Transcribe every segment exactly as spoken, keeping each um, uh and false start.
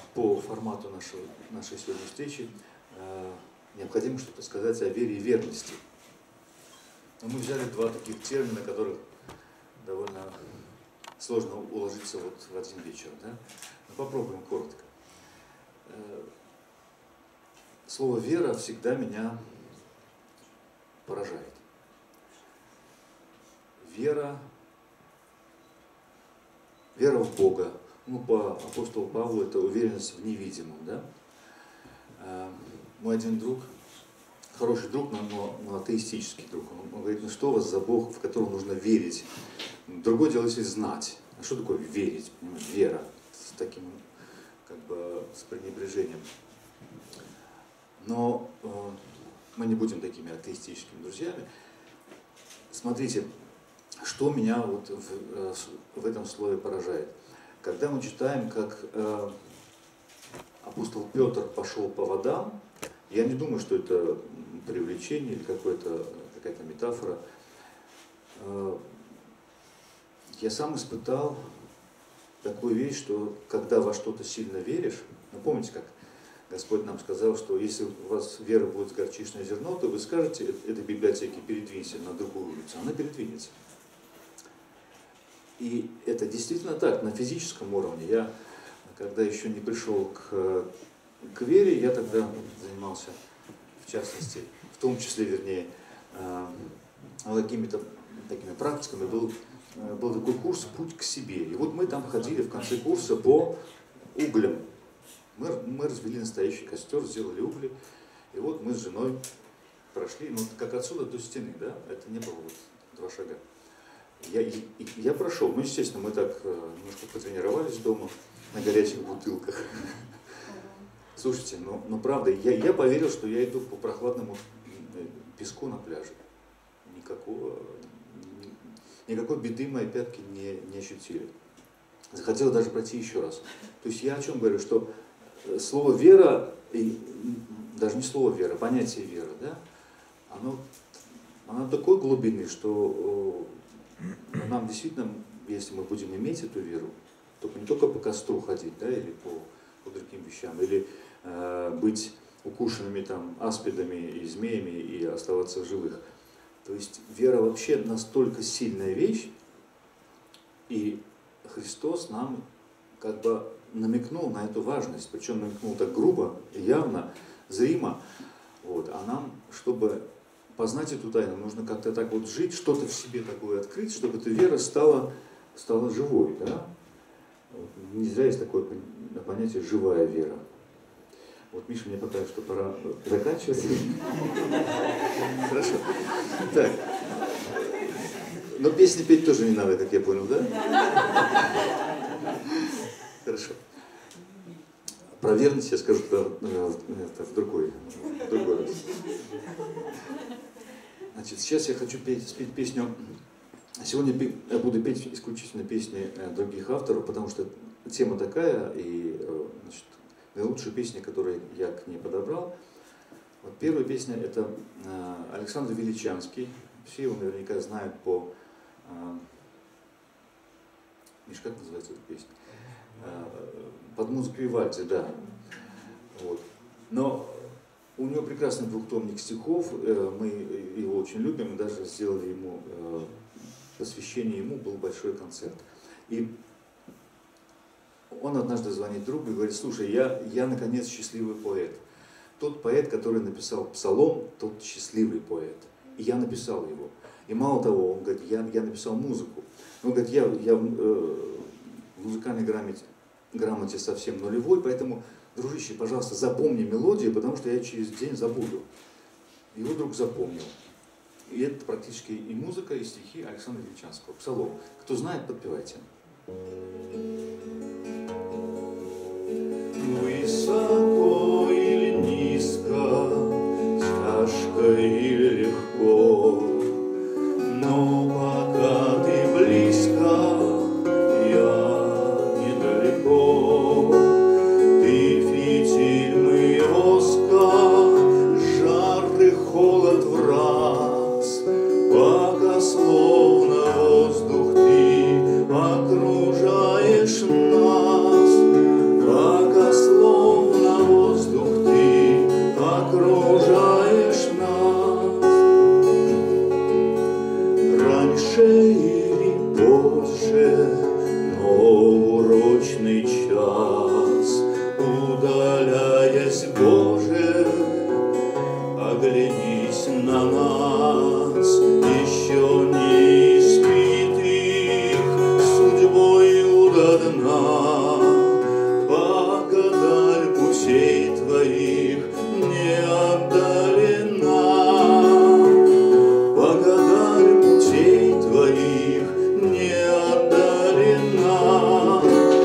по формату нашего, нашей сегодняшней встречи необходимо что-то сказать о вере и верности. Но мы взяли два таких термина, которых довольно сложно уложиться вот в один вечер. Да? Но попробуем коротко. Слово «вера» всегда меня поражает. Вера, вера в Бога. Ну, по апостолу Павлу это уверенность в невидимом. Да? Мой один друг, хороший друг, но, но атеистический друг, он, он говорит, ну что у вас за Бог, в которого нужно верить? Другое дело, если знать. А что такое верить? Вера с таким, как бы, с пренебрежением. Но э, мы не будем такими атеистическими друзьями. Смотрите, что меня вот в, в этом слове поражает. Когда мы читаем, как э, апостол Петр пошел по водам, я не думаю, что это привлечение или какая-то метафора. Э, я сам испытал такую вещь, что когда во что-то сильно веришь, ну помните, как Господь нам сказал, что если у вас вера будет с горчичное зерно, то вы скажете этой библиотеке передвинься на другую улицу, она передвинется. И это действительно так, на физическом уровне. Я, когда еще не пришел к, к вере, я тогда занимался, в частности, в том числе, вернее, какими-то такими практиками, был, был такой курс «Путь к себе». И вот мы там ходили в конце курса по углям. Мы, мы развели настоящий костер, сделали угли, и вот мы с женой прошли, ну, как отсюда до стены, да, это не было вот два шага. Я, я, я прошел, ну, естественно, мы так немножко потренировались дома на горячих бутылках. Слушайте, ну, ну правда, я, я поверил, что я иду по прохладному песку на пляже. Никакого, никакой беды мои пятки не, не ощутили. Захотел даже пройти еще раз. То есть я о чем говорю, что слово «вера», и даже не слово «вера», понятие «вера», да, оно, оно такой глубины, что нам действительно, если мы будем иметь эту веру, то не только по костру ходить, да, или по, по другим вещам, или э, быть укушенными там аспидами и змеями и оставаться в живых. То есть вера вообще настолько сильная вещь, и Христос нам как бы намекнул на эту важность, причем намекнул так грубо, явно, зримо, вот, а нам, чтобы познать эту тайну, нужно как-то так вот жить, что-то в себе такое открыть, чтобы эта вера стала, стала живой. Да? Вот, не зря есть такое понятие «живая вера». Вот Миша мне показывает, что пора заканчивать. Хорошо. Так. Но песни петь тоже не надо, как я понял, да? Хорошо. Про верность я скажу в другой, в другой раз. Значит, сейчас я хочу петь, спеть песню. Сегодня я буду петь исключительно песни других авторов, потому что тема такая, и, значит, наилучшие песни, которые я к ней подобрал. Вот первая песня — это Александр Величанский. Все его наверняка знают по... Миш, как называется эта песня? Под музыку Вивальди, да. Вот. Но у него прекрасный двухтомник стихов, мы его очень любим, даже сделали ему посвящение, ему был большой концерт. И он однажды звонит другу и говорит: слушай, я, я наконец счастливый поэт. Тот поэт, который написал псалом, тот счастливый поэт. И я написал его. И мало того, он говорит, я, я написал музыку. Он говорит, я, я э, в музыкальной грамоте, грамоте совсем нулевой, поэтому, дружище, пожалуйста, запомни мелодию, потому что я через день забуду. Его друг запомнил. И это практически и музыка, и стихи Александра Величанского. Псалом. Кто знает, подпевайте. Высоко или низко, тяжко или легко, но пока ты близко, я недалеко. Ты фитиль моего ска, жар и холод враз, пока словно воздух ты окружаешь нас. сейчас, удаляясь, Боже, оглянись на нас, еще не испитых судьбою до дна, пока даль путей Твоих не отдалена, пока даль путей Твоих не отдалена,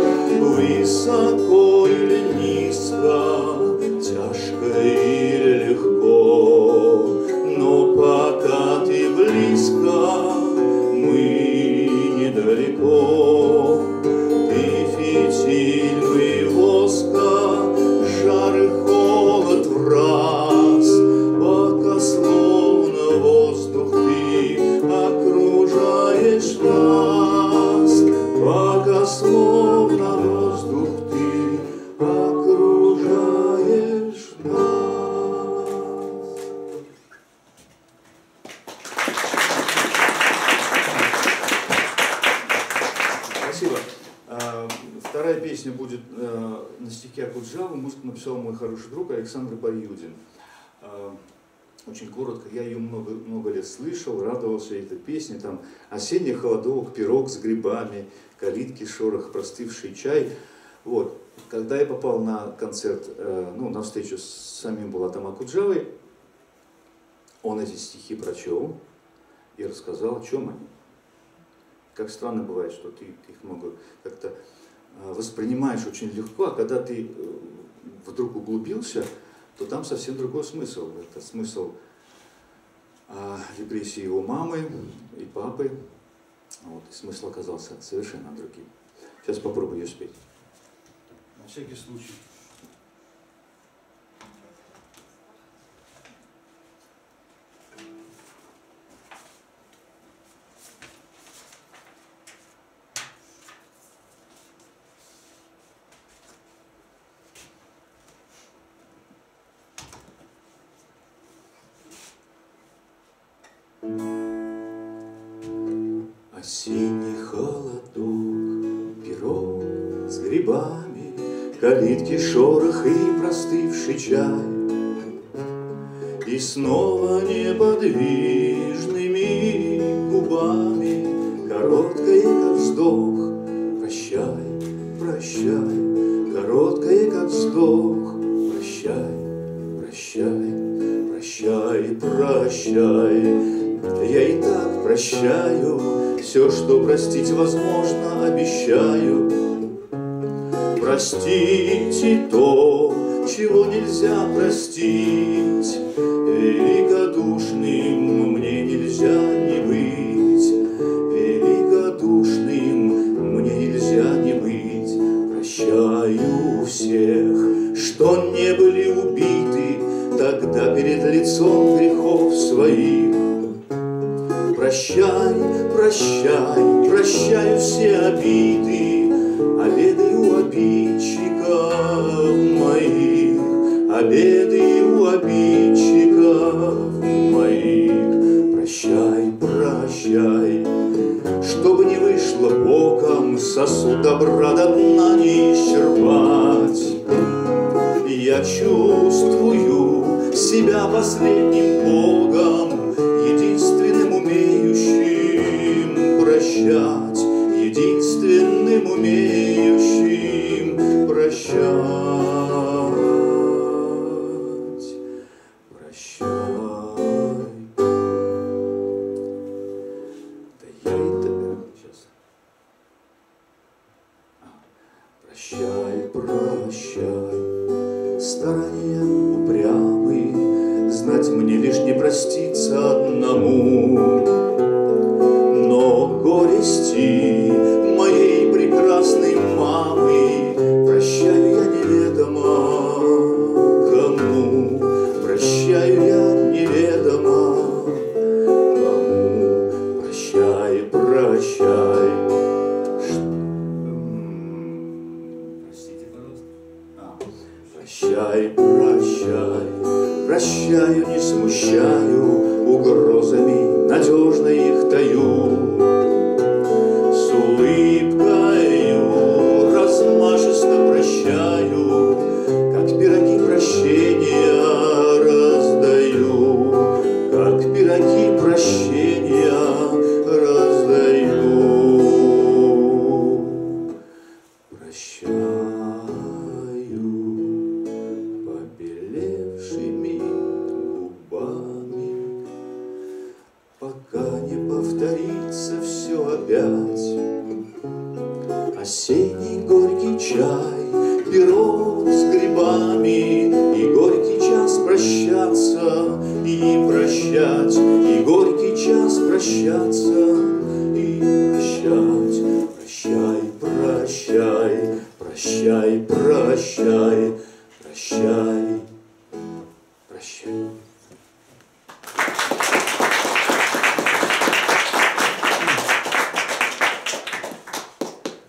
высоко или низко, тяжко или легко, но пока Ты близко, мы недалеко. Ты фитиль, мы воска, жар и холод враз, пока словно воздух Ты окружаешь нас, пока словно воздух Ты окружаешь нас. Спасибо. Вторая песня будет на стихе Акуджавы. Музыку написал мой хороший друг Александр Баюдин. Очень коротко, я ее много, много лет слышал, радовался этой песне. Там осенний холодок, пирог с грибами, калитки, шорох, простывший чай. Вот. Когда я попал на концерт, ну, на встречу с самим Булатом Акуджавой, он эти стихи прочел и рассказал, о чем они. Как странно бывает, что ты их много как-то воспринимаешь очень легко, а когда ты вдруг углубился, то там совсем другой смысл. Это смысл а, репрессии его мамы и папы. Вот, и смысл оказался совершенно другим. Сейчас попробую ее спеть. На всякий случай. Осенний холодок, пирог с грибами, калитки, шорох и простывший чай. И снова неподвижными губами короткое, как вздох, прощай, прощай, короткое, как вздох, прощай, прощай, прощай, прощай. Я и так прощаю все, что простить возможно, обещаю. Простите то, чего нельзя простить, великодушным мне нельзя не быть, великодушным мне нельзя не быть. Прощаю всех, что не были убиты тогда перед лицом грехов своих. Прощай, прощай, прощаю все обиды, обеды у обидчиков моих, обеды у обидчиков моих. Прощай, прощай, чтобы не вышло боком, сосуд добра до дна не исчерпать. Я чувствую себя последним богом, единственным умеющим прощать, единственным умеющим прощать, прощай. Да я и тогда сейчас. А, прощай, прощай, старания упрямый, знать мне лишь не проститься одному. Но горести моей прекрасной мамы прощаю я неведомо кому, прощаю я неведомо кому. Прощай, прощай. Простите, пожалуйста. А. Прощай, прощай, прощаю, не смущаю угрозами, надежно их таю. С улыбкою размашистой пирог с грибами, и горький час прощаться, и прощать, и горький час прощаться, и прощать. Прощай, прощай, прощай, прощай, прощай.